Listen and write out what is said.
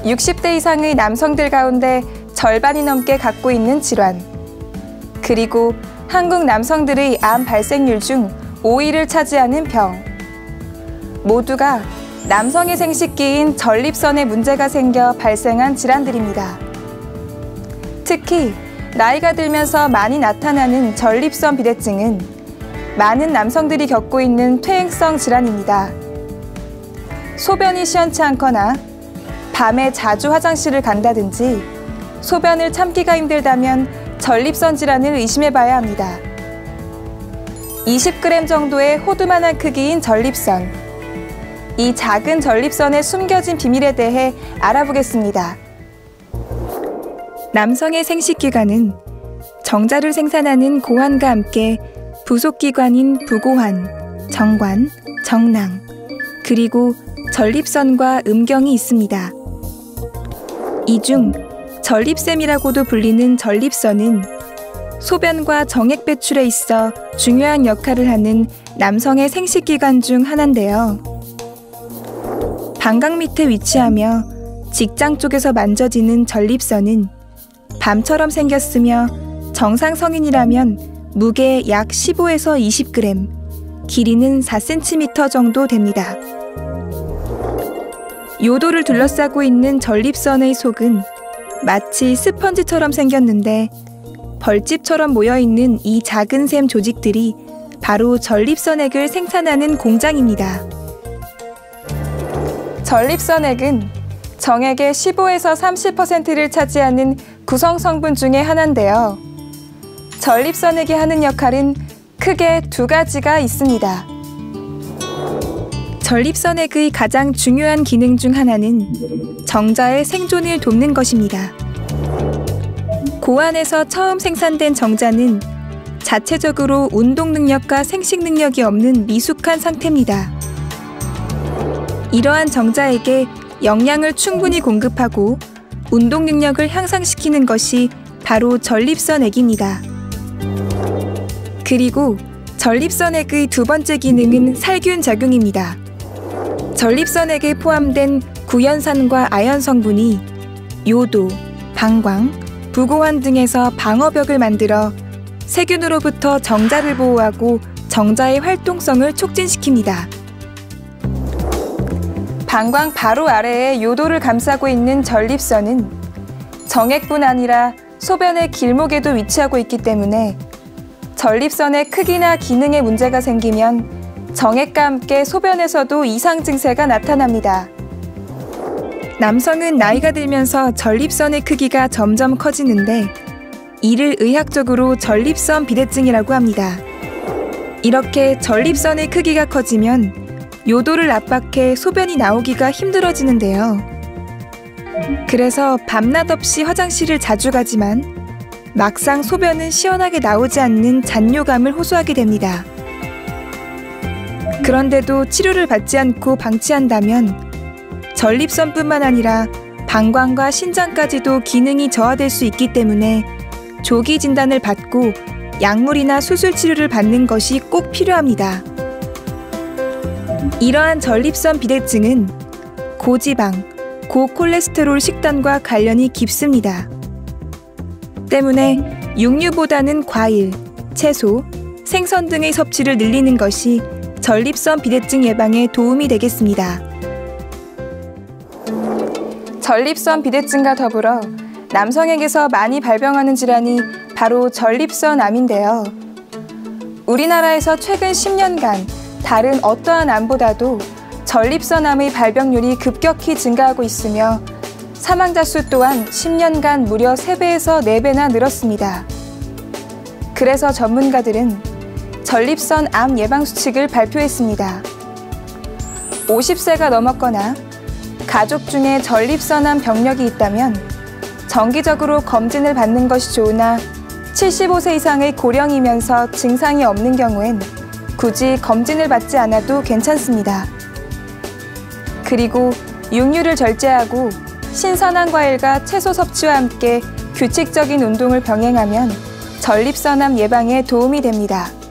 60대 이상의 남성들 가운데 절반이 넘게 갖고 있는 질환. 그리고 한국 남성들의 암 발생률 중 5위를 차지하는 병. 모두가 남성의 생식기인 전립선에 문제가 생겨 발생한 질환들입니다. 특히 나이가 들면서 많이 나타나는 전립선 비대증은 많은 남성들이 겪고 있는 퇴행성 질환입니다. 소변이 시원치 않거나 밤에 자주 화장실을 간다든지 소변을 참기가 힘들다면 전립선 질환을 의심해봐야 합니다. 20g 정도의 호두만한 크기인 전립선. 이 작은 전립선의 숨겨진 비밀에 대해 알아보겠습니다. 남성의 생식기관은 정자를 생산하는 고환과 함께 부속기관인 부고환, 정관, 정낭, 그리고 전립선과 음경이 있습니다. 이 중 전립샘이라고도 불리는 전립선은 소변과 정액 배출에 있어 중요한 역할을 하는 남성의 생식기관 중 하나인데요. 방광 밑에 위치하며 직장 쪽에서 만져지는 전립선은 밤처럼 생겼으며 정상 성인이라면 무게 약 15에서 20g, 길이는 4cm 정도 됩니다. 요도를 둘러싸고 있는 전립선의 속은 마치 스펀지처럼 생겼는데 벌집처럼 모여있는 이 작은 샘 조직들이 바로 전립선액을 생산하는 공장입니다. 전립선액은 정액의 15에서 30%를 차지하는 구성 성분 중의 하나인데요. 전립선액이 하는 역할은 크게 두 가지가 있습니다. 전립선액의 가장 중요한 기능 중 하나는 정자의 생존을 돕는 것입니다. 고환에서 처음 생산된 정자는 자체적으로 운동 능력과 생식 능력이 없는 미숙한 상태입니다. 이러한 정자에게 영양을 충분히 공급하고 운동 능력을 향상시키는 것이 바로 전립선액입니다. 그리고 전립선액의 두 번째 기능은 살균 작용입니다. 전립선액에 포함된 구연산과 아연 성분이 요도, 방광, 부고환 등에서 방어벽을 만들어 세균으로부터 정자를 보호하고 정자의 활동성을 촉진시킵니다. 방광 바로 아래에 요도를 감싸고 있는 전립선은 정액뿐 아니라 소변의 길목에도 위치하고 있기 때문에 전립선의 크기나 기능에 문제가 생기면 정액과 함께 소변에서도 이상 증세가 나타납니다. 남성은 나이가 들면서 전립선의 크기가 점점 커지는데 이를 의학적으로 전립선 비대증이라고 합니다. 이렇게 전립선의 크기가 커지면 요도를 압박해 소변이 나오기가 힘들어지는데요. 그래서 밤낮 없이 화장실을 자주 가지만 막상 소변은 시원하게 나오지 않는 잔뇨감을 호소하게 됩니다. 그런데도 치료를 받지 않고 방치한다면 전립선뿐만 아니라 방광과 신장까지도 기능이 저하될 수 있기 때문에 조기 진단을 받고 약물이나 수술 치료를 받는 것이 꼭 필요합니다. 이러한 전립선 비대증은 고지방, 고콜레스테롤 식단과 관련이 깊습니다. 때문에 육류보다는 과일, 채소, 생선 등의 섭취를 늘리는 것이 전립선 비대증 예방에 도움이 되겠습니다. 전립선 비대증과 더불어 남성에게서 많이 발병하는 질환이 바로 전립선암인데요. 우리나라에서 최근 10년간 다른 어떠한 암보다도 전립선암의 발병률이 급격히 증가하고 있으며 사망자 수 또한 10년간 무려 3배에서 4배나 늘었습니다. 그래서 전문가들은 전립선암 예방 수칙을 발표했습니다. 50세가 넘었거나 가족 중에 전립선암 병력이 있다면 정기적으로 검진을 받는 것이 좋으나 75세 이상의 고령이면서 증상이 없는 경우엔 굳이 검진을 받지 않아도 괜찮습니다. 그리고 육류를 절제하고 신선한 과일과 채소 섭취와 함께 규칙적인 운동을 병행하면 전립선암 예방에 도움이 됩니다.